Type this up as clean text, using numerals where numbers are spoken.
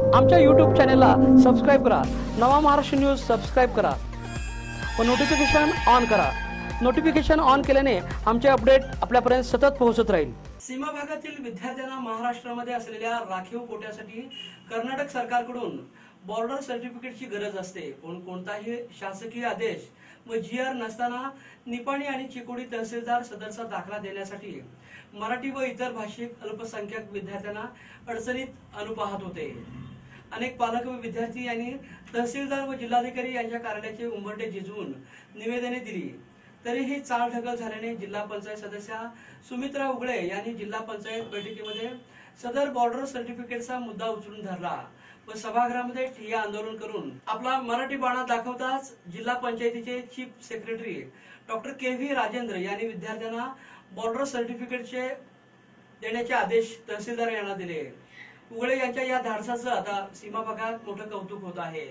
आमच्या YouTube चॅनलला subscribe करा। नवा महाराष्ट्र न्यूज सबस्क्राइब करा व नोटिफिकेशन ऑन करा। नोटिफिकेशन ऑन केल्याने आमचे अपडेट आपल्यापर्यंत सतत पोहोचत राहील। सीमा भागातील विद्यार्थ्यांना महाराष्ट्रामध्ये असलेल्या राखीव कोट्यासाठी कर्नाटक सरकारकडून बॉर्डर सर्टिफिकेटची गरज असते। पण कोणताही शासकीय आदेश व जीआर नसताना निपाणी आणि चिकोडी तहसीलदार सदरचा दाखला देण्यासाठी मराठी व इतर भाषिक अल्पसंख्याक विद्यार्थ्यांना अडचणीत अनुपाहत होते। अनेक पालक व विद्यार्थी यांनी तहसीलदार व जिल्हाधिकारी यांच्या कार्यालयाचे उंबरठे झिजवून निवेदने दिली, तरीही चालढकल झाल्याने जिल्हा पंचायत सदस्या सुमित्रा उगळे यांनी जिल्हा पंचायत बैठकीमध्ये सदर बॉर्डर सर्टिफिकेटचा मुद्दा उचलून धरला व सभागृहामध्ये ठिय्या आंदोलन करून आपला मराठी बाणा दाखवताच जिल्हा पंचायतीचे chief secretary doctor K V. Rajendra यांनी विद्यार्थ्यांना बॉर्डर सर्टिफिकेटचे देण्याचे आदेश तहसीलदार यांना दिले। उगळे यांच्या या धाडसाचं आता सीमा भागात मोठं कौतुक होत आहे।